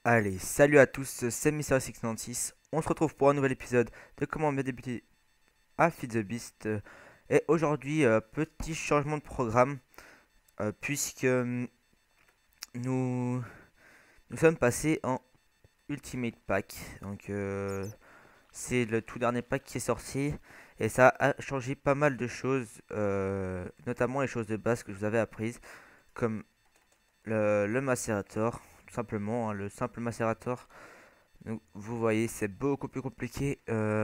Allez, salut à tous, c'est Mister696. On se retrouve pour un nouvel épisode de Comment bien débuter à Feed the Beast. Et aujourd'hui, petit changement de programme, puisque nous, nous sommes passés en Ultimate Pack. Donc, c'est le tout dernier pack qui est sorti. Et ça a changé pas mal de choses, notamment les choses de base que je vous avais apprises, comme le macérator, tout simplement, hein, le simple macérator. Donc, vous voyez, c'est beaucoup plus compliqué.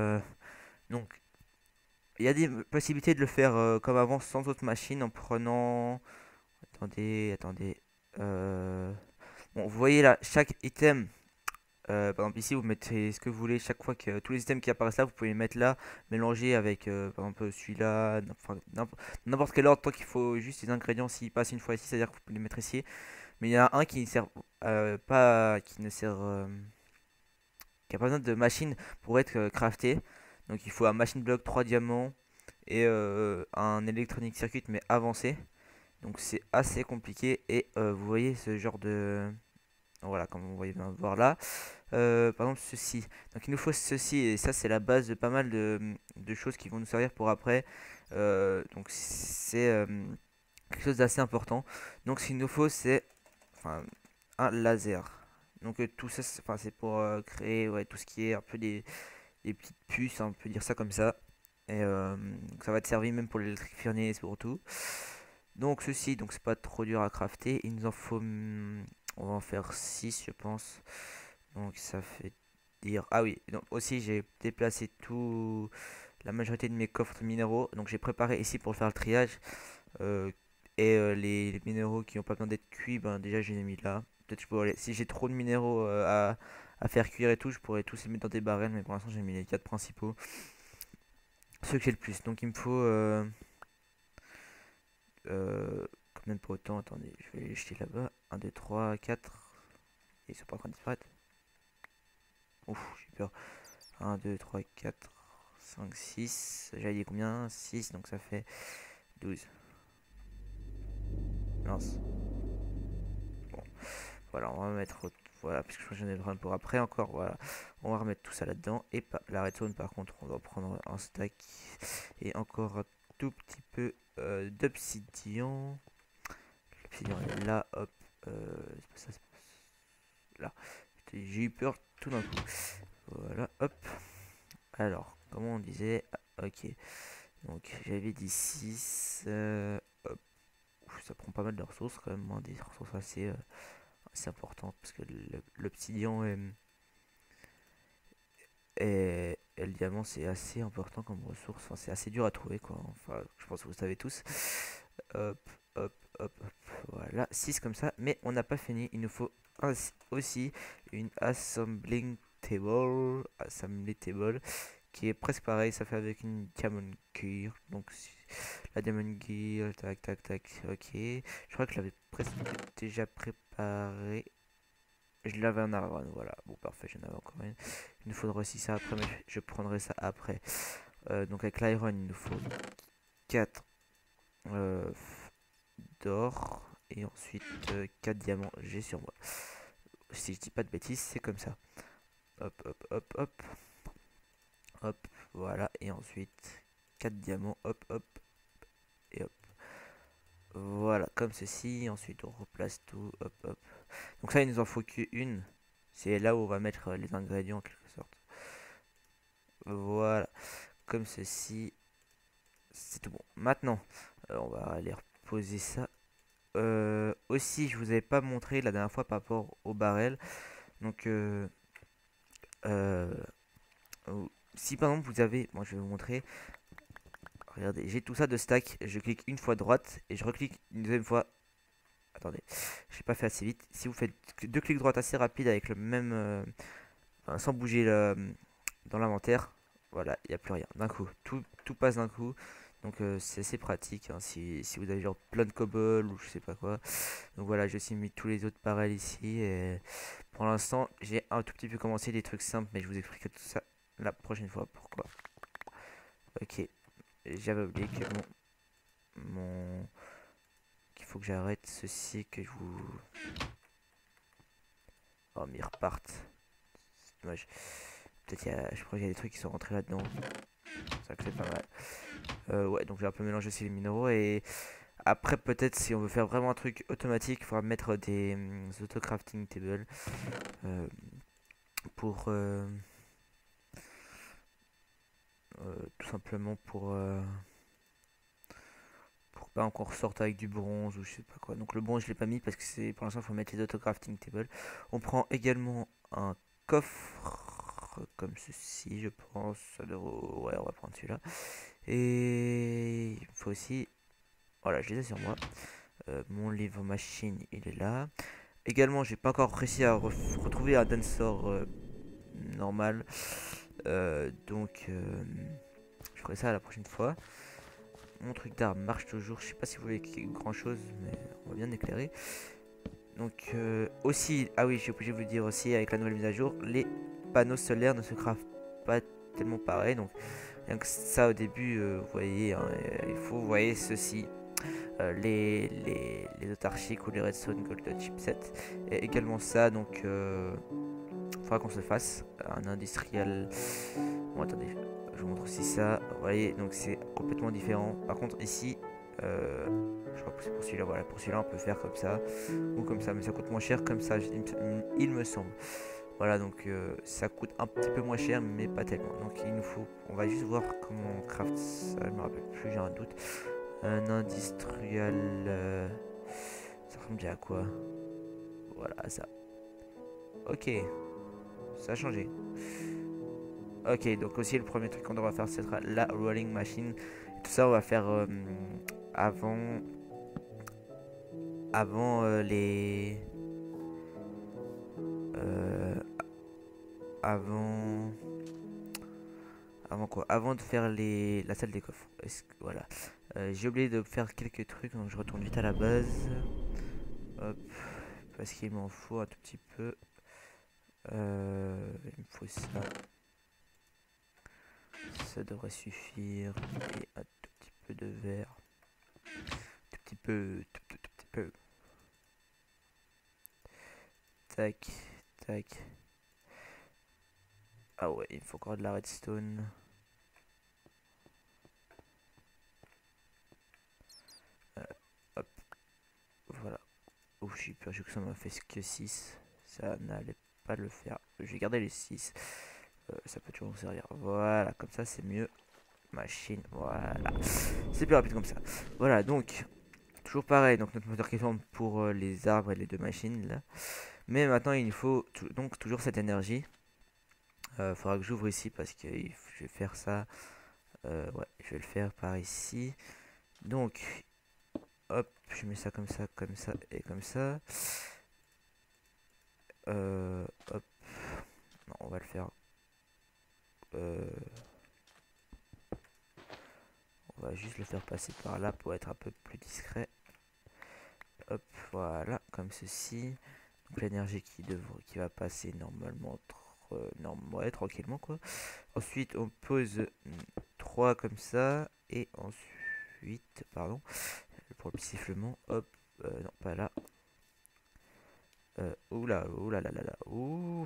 Donc, il y a des possibilités de le faire comme avant sans autre machine en prenant. Attendez. euh, Bon, vous voyez là, chaque item. Par exemple, ici, vous mettez ce que vous voulez. Chaque fois que tous les items qui apparaissent là, vous pouvez les mettre là, mélanger avec, par exemple, celui-là, enfin, n'importe quel ordre, tant qu'il faut juste les ingrédients. S'ils passent une fois ici, c'est-à-dire que vous pouvez les mettre ici. Mais il y en a un qui ne sert pas, qui ne sert, qui a pas besoin de machine pour être crafté. Donc il faut un machine block 3 diamants et un electronic circuit mais avancé. Donc c'est assez compliqué et vous voyez ce genre de... Voilà, comme vous voyez bien voir là. Par exemple ceci. Donc il nous faut ceci et ça c'est la base de pas mal de choses qui vont nous servir pour après. Donc c'est quelque chose d'assez important. Donc ce qu'il nous faut c'est enfin, un laser. Donc tout ça c'est pour créer ouais, tout ce qui est un peu des petites puces, hein, on peut dire ça comme ça. Et donc ça va te servir même pour l'électrique furnace, pour tout. Donc ceci, donc c'est pas trop dur à crafter. Il nous en faut, on va en faire 6 je pense. Donc ça fait dire... Ah oui, donc aussi j'ai déplacé tout, la majorité de mes coffres minéraux. Donc j'ai préparé ici pour faire le triage. Euh, et les minéraux qui n'ont pas besoin d'être cuits, ben déjà je les ai mis là. Peut-être je pourrais, si j'ai trop de minéraux à faire cuire et tout, je pourrais tous les mettre dans des barrels. Mais pour l'instant j'ai mis les 4 principaux. Ceux que j'ai le plus. Donc il me faut... quand même pas autant. Attendez, je vais les jeter là-bas. Un 2 3 4. Ils sont pas en train de disparaître. Ouf, j'ai peur. Un 2 3 4 5 6. J'avais dit combien? 6, donc ça fait 12. Mince. Bon, voilà, on va mettre... Voilà, puisque je crois que j'en ai besoin pour après encore. Voilà, on va remettre tout ça là-dedans. Et pas la redstone, par contre, on va prendre un stack. Et encore un tout petit peu d'obsidian. L'obsidian est là, hop. C'est pas ça, là. J'ai eu peur tout d'un coup. Voilà, hop. Alors, comment on disait? Ah, ok. Donc, j'avais dit 6. Hop. Ouf, ça prend pas mal de ressources quand même, hein, des ressources assez importantes. Parce que l'obsidian et le diamant, c'est assez important comme ressource. Enfin, c'est assez dur à trouver, quoi. Enfin, je pense que vous savez tous. Hop, hop. Voilà, 6 comme ça. Mais on n'a pas fini. Il nous faut aussi une assembly table qui est presque pareil. Ça fait avec une diamond gear. Donc, la diamond gear, tac. Ok. Je crois que je l'avais presque déjà préparé. Je l'avais en avant, voilà. Bon, parfait, j'en avais encore une. Il nous faudra aussi ça après, mais je prendrai ça après. Donc, avec l'iron, il nous faut 4 euh, d'or. Et ensuite 4 diamants, j'ai sur moi. Si je dis pas de bêtises, c'est comme ça. Hop. Hop, voilà. Et ensuite 4 diamants, hop. Et hop. Voilà, comme ceci. Ensuite, on replace tout, hop. Donc ça, il nous en faut qu'une. C'est là où on va mettre les ingrédients en quelque sorte. Voilà, comme ceci. C'est tout bon. Maintenant, on va aller reposer ça. Aussi, je vous avais pas montré la dernière fois par rapport au barrel. Donc, euh, si par exemple vous avez, moi je vais vous montrer. Regardez, j'ai tout ça de stack. Je clique une fois droite et je reclique une deuxième fois. Attendez, j'ai pas fait assez vite. Si vous faites deux clics droite assez rapide avec le même, enfin, sans bouger dans l'inventaire, voilà, il n'y a plus rien. D'un coup, tout passe d'un coup. Donc c'est assez pratique, hein, si vous avez genre plein de cobble ou je sais pas quoi. Donc voilà, j'ai aussi mis tous les autres barrels ici. Et pour l'instant, j'ai un tout petit peu commencé des trucs simples, mais je vous expliquerai tout ça la prochaine fois. Pourquoi? Ok, j'avais oublié que mon qu'il faut que j'arrête ceci, que je vous... Oh, mais ils repartent. C'est dommage. Peut-être je crois qu'il y a des trucs qui sont rentrés là-dedans. Ça que c'est pas mal. Ouais, donc j'ai un peu mélangé aussi les minéraux. Et après, peut-être si on veut faire vraiment un truc automatique, il faudra mettre des auto-crafting tables. euh, pour tout simplement pour pas qu'on ressorte avec du bronze ou je sais pas quoi. Donc le bronze je l'ai pas mis parce que c'est pour l'instant il faut mettre les auto-crafting tables. On prend également un coffre comme ceci je pense. Ouais, on va prendre celui-là. Et il faut aussi... Voilà, je les ai sur moi. Mon livre machine il est là. Également j'ai pas encore réussi à retrouver un dancer normal. Donc je ferai ça la prochaine fois. Mon truc d'arme marche toujours. Je sais pas si vous voyez grand chose, mais on va bien éclairer. Donc aussi, ah oui, j'ai obligé de vous dire aussi avec la nouvelle mise à jour, les panneaux solaires ne se craftent pas tellement pareil. Donc rien que ça au début, vous voyez, hein, il faut, vous voyez ceci. Les autarchiques ou les redstone gold chipset et également ça donc il faudra qu'on se fasse un industriel. Bon attendez, je vous montre aussi ça, vous voyez donc c'est complètement différent. Par contre ici je crois que c'est pour celui-là, voilà, pour celui-là on peut faire comme ça ou comme ça, mais ça coûte moins cher comme ça il me semble. Voilà, donc ça coûte un petit peu moins cher mais pas tellement. Donc il nous faut, on va juste voir comment on craft ça, je me rappelle plus, j'ai un doute. Un industriel. Ça ressemble bien à quoi? Voilà, ça. Ok, ça a changé. Ok, donc aussi le premier truc qu'on devra faire, ce sera la rolling machine. Et tout ça, on va faire avant. Avant les. euh, avant. Avant quoi? Avant de faire la salle des coffres. Voilà. J'ai oublié de faire quelques trucs, donc je retourne vite à la base. Hop. Parce qu'il m'en faut un tout petit peu. Il me faut ça. Ça devrait suffire. Et un tout petit peu de verre. Tout petit peu. Tout petit peu. Tac. Tac. Ah ouais, il me faut encore de la redstone. Hop. Voilà. Ouf, j'ai perdu que ça m'a fait que 6. Ça n'allait pas le faire. Je vais garder les 6. Ça peut toujours nous servir. Voilà, comme ça c'est mieux. Machine, voilà. C'est plus rapide comme ça. Voilà, donc, toujours pareil. Donc, notre moteur qui tourne pour les arbres et les deux machines là. Mais maintenant, il nous faut donc toujours cette énergie. Faudra que j'ouvre ici parce que je vais faire ça. Ouais, je vais le faire par ici. Donc, hop, je mets ça comme ça et comme ça. Hop. Non, on va le faire. On va juste le faire passer par là pour être un peu plus discret. Hop, voilà, comme ceci. Donc l'énergie qui va passer normalement ouais, tranquillement quoi. Ensuite on pose 3 comme ça. Et ensuite, pardon, pour le petit sifflement, hop, non pas là. Oula, oula là là là. Ouh.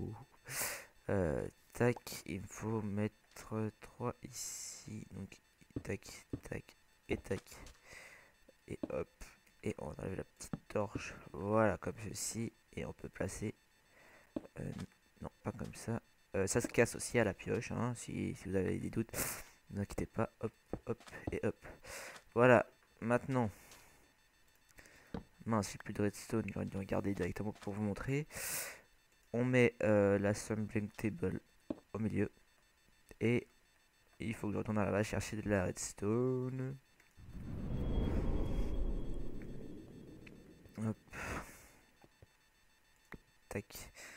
Tac, il me faut mettre 3 ici. Donc tac, tac et tac. Et hop. Et on enlève la petite torche. Voilà, comme ceci. Et on peut placer. Non, pas comme ça. Ça se casse aussi à la pioche, hein, si vous avez des doutes. Ne vous inquiétez pas. Hop, hop et hop. Voilà. Maintenant. Mince, j'ai plus de redstone. J'aurais dû regarder directement pour vous montrer. On met l'assembling table au milieu. Et il faut que je retourne à la base chercher de la redstone. Hop. Tac.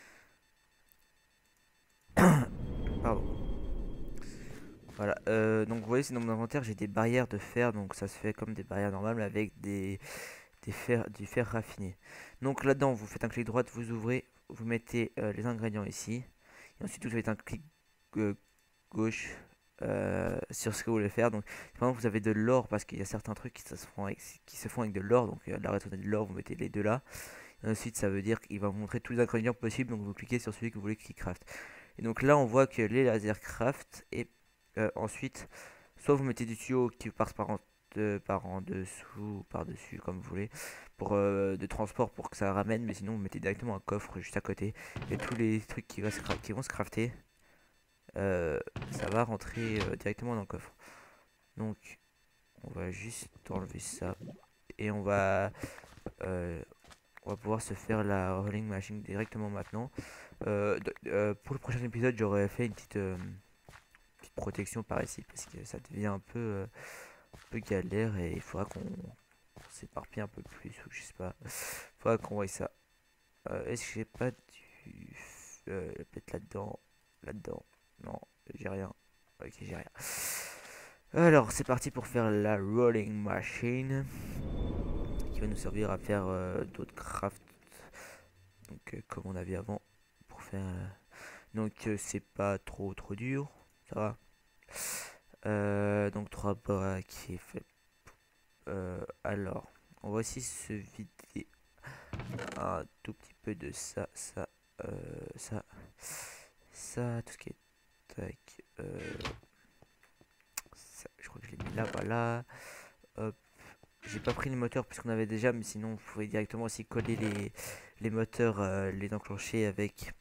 Pardon. Voilà. Donc vous voyez, c'est dans mon inventaire, j'ai des barrières de fer. Donc ça se fait comme des barrières normales mais avec du fer raffiné. Donc là-dedans, vous faites un clic droit, vous ouvrez, vous mettez les ingrédients ici. Et ensuite, vous faites un clic gauche sur ce que vous voulez faire. Donc, par exemple, vous avez de l'or parce qu'il y a certains trucs qui se font avec de l'or. Donc, la redstone et de l'or, vous mettez les deux là. Ensuite, ça veut dire qu'il va vous montrer tous les ingrédients possibles, donc vous cliquez sur celui que vous voulez qu'il craft. Et donc là, on voit que les lasers craft, et ensuite, soit vous mettez du tuyau qui passe par en dessous ou par dessus, comme vous voulez, pour de transport pour que ça ramène, mais sinon vous mettez directement un coffre juste à côté, et tous les trucs qui vont se crafter, ça va rentrer directement dans le coffre. Donc, on va juste enlever ça, et euh, on va pouvoir se faire la rolling machine directement maintenant. Pour le prochain épisode, j'aurais fait une petite protection par ici parce que ça devient un peu galère et il faudra qu'on s'éparpille un peu plus ou je sais pas. Il faudra qu'on voie ça. Est-ce que j'ai pas du peut-être là-dedans, là-dedans. Non, j'ai rien. Ok, j'ai rien. Alors, c'est parti pour faire la rolling machine qui va nous servir à faire d'autres crafts. Donc, comme on avait avant pour faire. Donc, c'est pas trop dur. Ça va. Donc 3 braquets fait. Alors, on va aussi se vider un tout petit peu de ça, tout ce qui est tac. Ça, je crois que je l'ai mis là, voilà. Hop. J'ai pas pris les moteurs puisqu'on avait déjà, mais sinon vous pouvez directement aussi coller les moteurs, les enclencher avec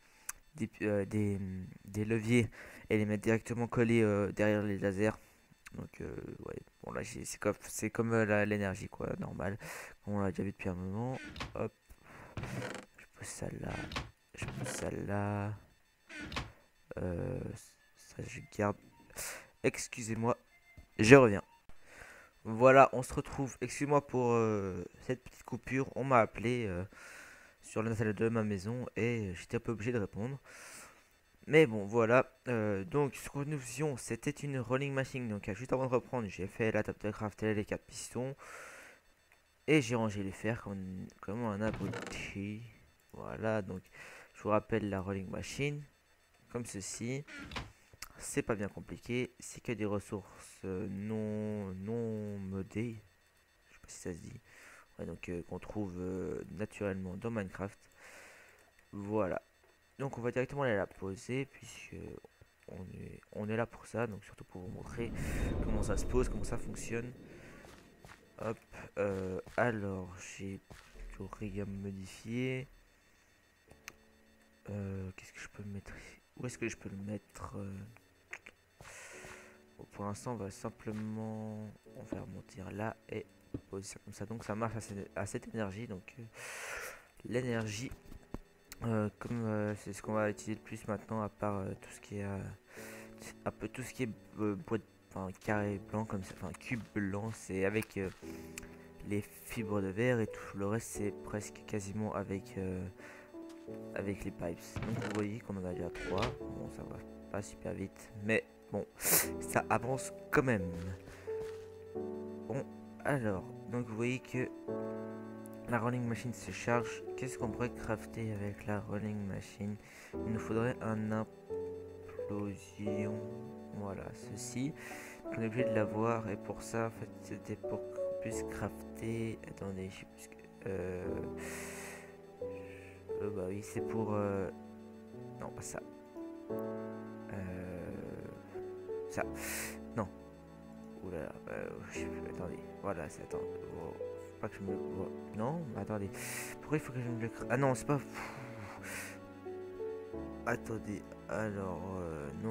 des leviers et les mettre directement collés derrière les lasers. Donc ouais, bon là c'est comme l'énergie quoi, normal. On l'a déjà vu depuis un moment. Hop, je pose ça là, je pose ça là. Euh, Ça je garde. Excusez-moi, je reviens. Voilà, on se retrouve. Excusez-moi pour cette petite coupure. On m'a appelé sur l'internet de ma maison et j'étais un peu obligé de répondre. Mais bon, voilà. Donc, ce que nous faisions, c'était une rolling machine. Donc, juste avant de reprendre, j'ai fait la table de craft et les 4 pistons. Et j'ai rangé les fers comme un abruti. Voilà, donc je vous rappelle la rolling machine. Comme ceci. C'est pas bien compliqué. C'est que des ressources non modées. Je sais pas si ça se dit. Ouais, donc qu'on trouve naturellement dans Minecraft. Voilà. Donc on va directement aller la poser puisque on est là pour ça. Donc surtout pour vous montrer comment ça se pose, comment ça fonctionne. Hop. Alors j'ai toujours rien modifié. Qu'est-ce que je peux mettre ici? Où est-ce que je peux le mettre bon, pour l'instant on va simplement on va remonter là et poser ça comme ça. Donc ça marche à cette énergie. Donc l'énergie comme c'est ce qu'on va utiliser le plus maintenant à part tout ce qui est un peu tout ce qui est boîte enfin carré blanc comme ça, enfin cube blanc, c'est avec les fibres de verre et tout le reste c'est presque quasiment avec les pipes. Donc vous voyez qu'on en a déjà 3. Bon, ça va pas super vite, mais bon, ça avance quand même. Bon, alors, donc vous voyez que la rolling machine se charge. Qu'est-ce qu'on pourrait crafter avec la rolling machine? Il nous faudrait un implosion. Voilà, ceci. On est obligé de l'avoir et pour ça, en fait, c'était pour qu'on puisse crafter. Attendez, je sais plus que. Bah oui, c'est pour. Non, pas ça. Ça. Non. Oula. Je sais plus. Attendez. Voilà, c'est. Attends. Oh, faut pas que je me. Oh, non, attendez. Pourquoi il faut que je me le. Ah non, c'est pas. Attendez. Alors. Non.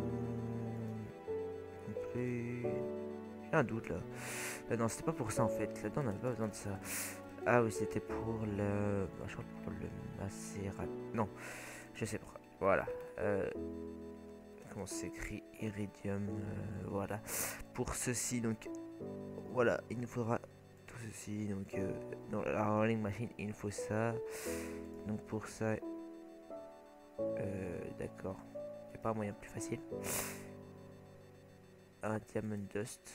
Non plus. J'ai un doute là. Non, c'était pas pour ça en fait. Là-dedans, on n'avait pas besoin de ça. Ah oui, c'était pour le. Bah, je crois pour le macérat. Non, je sais pas. Voilà. Comment s'écrit Iridium. Voilà. Pour ceci, donc. Voilà, il nous faudra tout ceci. Donc, dans la rolling machine, il nous faut ça. Donc, pour ça. D'accord. Il n'y a pas un moyen plus facile. Un diamond dust.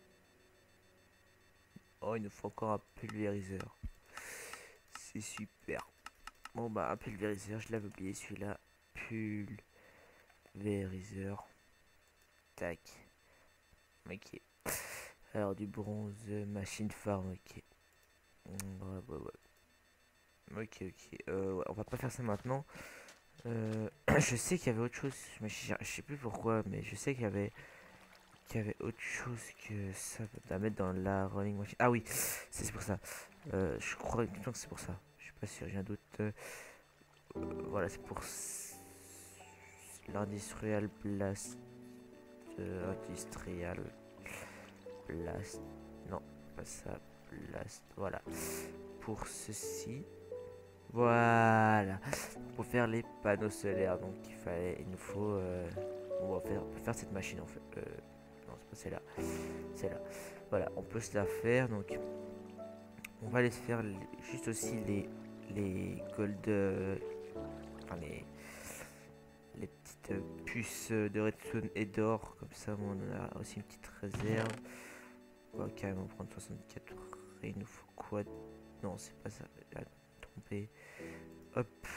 Oh, il nous faut encore un pulvériseur. C'est super. Bon, bah, un pulvériseur, je l'avais oublié celui-là. Pulvériseur. Tac. Ok. Alors, du bronze, machine farm, ok. Ouais, ouais, ouais. Ok, ok. Ouais, on va pas faire ça maintenant. Je sais qu'il y avait autre chose, mais je sais plus pourquoi, mais je sais qu'il y avait autre chose que ça à mettre dans la rolling machine. Ah oui, c'est pour ça. Je crois que c'est pour ça. Je suis pas sûr, j'ai un doute. Voilà, c'est pour l'industrial blast. Industrial blast. Non, pas ça. Blast. Voilà. Pour ceci. Voilà. Pour faire les panneaux solaires. Donc il nous faut. On va faire cette machine en fait. Non, c'est pas celle-là. C'est là. Voilà, on peut se la faire. Donc on va aller se faire juste aussi les gold. Enfin les petites puces de redstone et d'or. Comme ça, on a aussi une petite réserve. On va carrément prendre 64. Et il nous faut quoi? Non, c'est pas ça. J'ai trompé. Hop.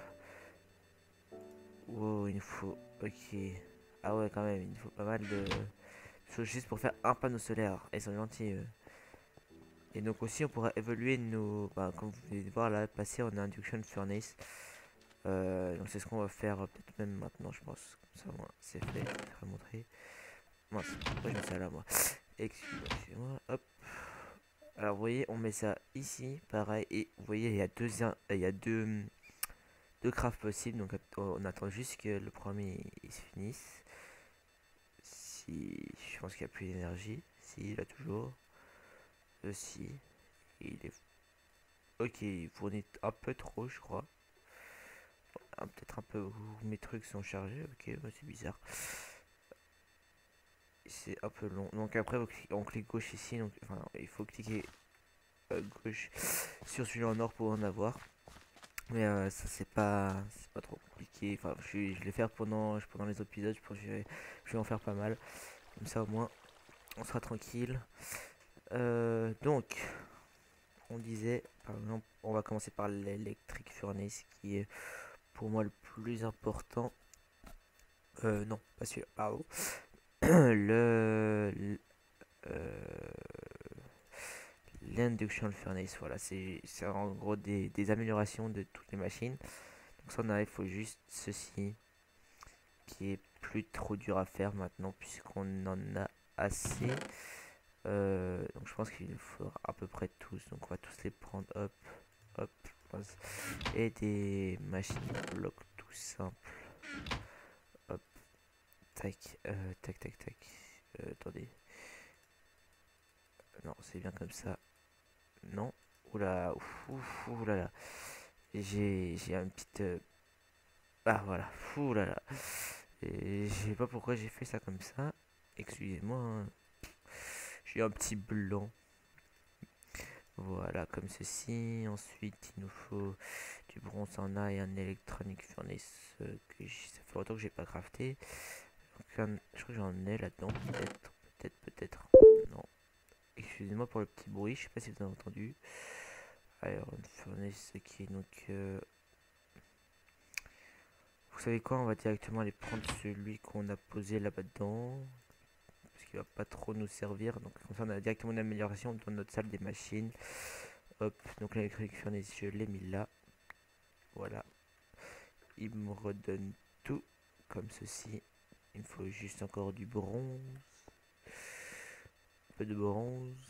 Wow, il nous faut. Ok. Ah ouais, quand même, il nous faut pas mal de choses juste pour faire un panneau solaire. Ils sont gentils. Et donc aussi, on pourra évoluer nos. Bah, comme vous pouvez voir là, passer en induction furnace. Donc c'est ce qu'on va faire peut-être même maintenant, je pense. Comme ça, moi, c'est fait. Je vais te montrer. Moi, pourquoi je mets ça là, moi? Excusez-moi. Hop. Alors, vous voyez, on met ça ici, pareil. Et vous voyez, il y a deux crafts possibles. Donc, on attend juste que le premier il se finisse. Si je pense qu'il n'y a plus d'énergie. Si, il a toujours. Si. Il est. Ok, il fournit un peu trop, je crois. Peut-être un peu où mes trucs sont chargés. Ok, bah, c'est bizarre. C'est un peu long. Donc après, on clique gauche ici. Donc, enfin, il faut cliquer gauche sur celui-là en or pour en avoir. Mais ça c'est pas trop compliqué. Enfin, je vais faire pendant les autres épisodes. Je pense que je vais en faire pas mal. Comme ça au moins, on sera tranquille. Donc, on disait, par exemple, on va commencer par l'électrique furnace qui est pour moi le plus important. Non, pas celui-là, pardon. le euh, l'induction furnace, voilà, c'est en gros des améliorations de toutes les machines. Donc ça, il faut juste ceci qui est plus trop dur à faire maintenant puisqu'on en a assez. Donc je pense qu'il nous faudra à peu près tous. Donc on va tous les prendre, hop, hop, et des machines blocs tout simples. Hop, tac, tac, tac, tac. Attendez. Non, c'est bien comme ça. Non. Oula, oulala. J'ai une petite. Ah voilà. Oulala. Et je sais pas pourquoi j'ai fait ça comme ça. Excusez-moi, hein. J'ai un petit blanc. Voilà, comme ceci. Ensuite, il nous faut du bronze en A et un electronic furnace ça fait longtemps que j'ai pas crafté. Donc, je crois que j'en ai là-dedans. Peut-être. Non. Excusez-moi pour le petit bruit. Je sais pas si vous avez entendu. Iron furnace qui est donc. Vous savez quoi? On va directement aller prendre celui qu'on a posé là-bas dedans. Parce qu'il va pas trop nous servir. Donc, comme ça, on a directement une amélioration dans notre salle des machines. Hop, donc l'électrique furnace, je l'ai mis là. Voilà. Il me redonne tout comme ceci. Il me faut juste encore du bronze. Un peu de bronze.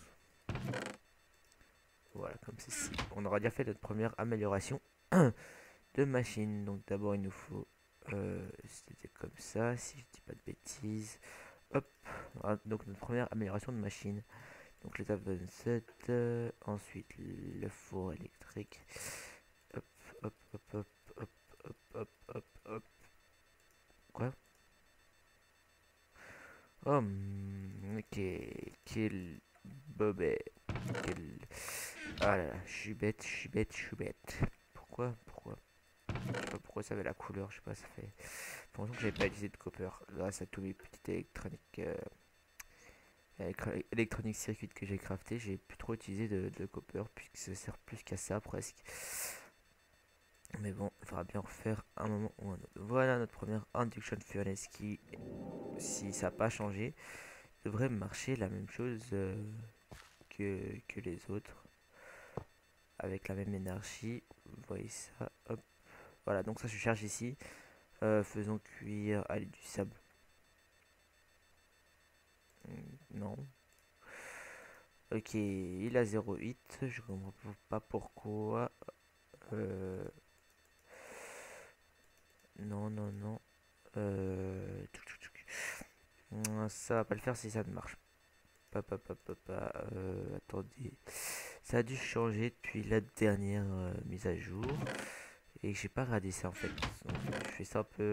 Voilà, comme ceci. On aura déjà fait notre première amélioration de machine. Donc d'abord, il nous faut... C'était comme ça, si je dis pas de bêtises. Hop. Voilà, donc notre première amélioration de machine. Donc l'étape 27. Ensuite, le four électrique. Hop, hop, hop, hop, hop, hop, hop, hop, hop. Quoi? Oh, quel bobet. Quel... Ah là là, je suis bête. Pourquoi? Je sais pas pourquoi ça avait la couleur, je sais pas, ça fait... Pour longtemps que j'avais pas utilisé de copper. Grâce à tous les petites électroniques circuits que j'ai crafté, j'ai plus trop utilisé de copper, puisque ça sert plus qu'à ça presque. Mais bon, il faudra bien refaire un moment ou un autre. Voilà notre première induction furnace qui, si ça n'a pas changé, devrait marcher la même chose que les autres. Avec la même énergie. vous voyez ça, hop, voilà, donc ça se charge ici. Faisons cuire, allez, du sable. Non. Ok, il a 0,8, je comprends pas pourquoi. Euh, non, non, non. Ça va pas le faire si ça ne marche pas. Attendez. Ça a dû changer depuis la dernière mise à jour. Et j'ai pas regardé ça en fait. Donc, je fais ça un peu.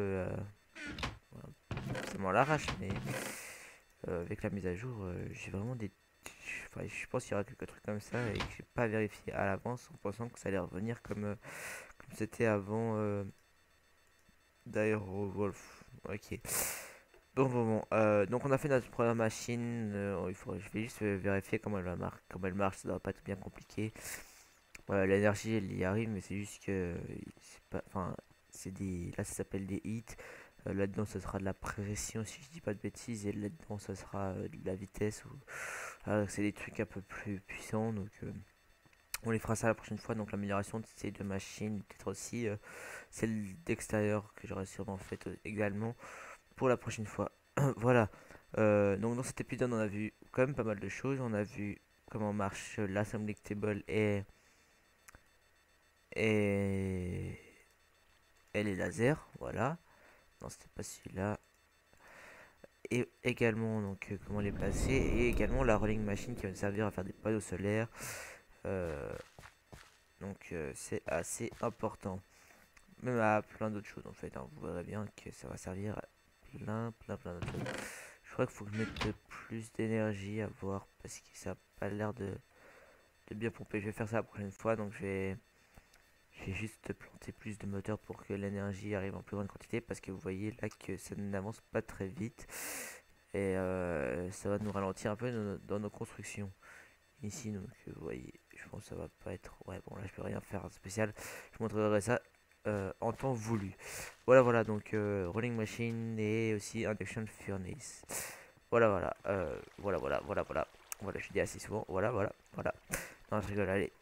Ça m'en l'arrache, mais avec la mise à jour, j'ai vraiment des. Enfin, je pense qu'il y aura quelques trucs comme ça et que j'ai pas vérifié à l'avance en pensant que ça allait revenir comme c'était avant Wolf. Ok. Bon. Donc on a fait notre première machine. Je vais juste vérifier comment elle marche. Ça doit pas être bien compliqué. Voilà, l'énergie elle y arrive, mais c'est juste que c'est pas. Enfin, c'est des. Là ça s'appelle des hits. Là-dedans ça sera de la pression si je dis pas de bêtises. Et là-dedans ça sera de la vitesse. C'est des trucs un peu plus puissants. Donc on les fera ça la prochaine fois. Donc l'amélioration de ces deux machines. Peut-être aussi celle d'extérieur que j'aurais sûrement faite également pour la prochaine fois. Voilà. Donc dans cet épisode, on a vu quand même pas mal de choses. On a vu comment marche l'assembly table et, et les lasers. Voilà. Non, c'était pas celui-là. Et également comment les placer. Et également la rolling machine qui va nous servir à faire des panneaux solaires. Euh, c'est assez important. Même à plein d'autres choses en fait, hein. Vous verrez bien que ça va servir à plein d'autres choses. Je crois qu'il faut que je mette plus d'énergie à voir parce que ça a pas l'air de bien pomper. Je vais faire ça la prochaine fois, donc je vais juste planter plus de moteurs pour que l'énergie arrive en plus grande quantité parce que vous voyez là que ça n'avance pas très vite et ça va nous ralentir un peu dans nos constructions ici. Donc vous voyez, je pense que ça va pas être. Ouais, bon, là je peux rien faire de spécial. Je vous montrerai ça en temps voulu. Voilà, donc rolling machine et aussi induction furnace. Voilà, je dis assez souvent. Voilà. Non, je rigole, allez.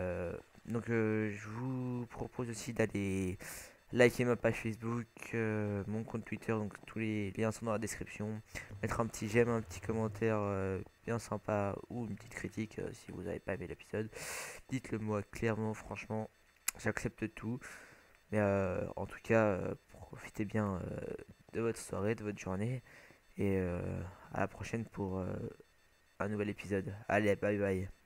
Je vous propose aussi d'aller liker ma page Facebook, mon compte Twitter, donc tous les liens sont dans la description. Mettre un petit j'aime, un petit commentaire bien sympa ou une petite critique si vous n'avez pas aimé l'épisode. Dites-le moi clairement, franchement, j'accepte tout. Mais en tout cas, profitez bien de votre soirée, de votre journée. Et à la prochaine pour un nouvel épisode. Allez, bye bye.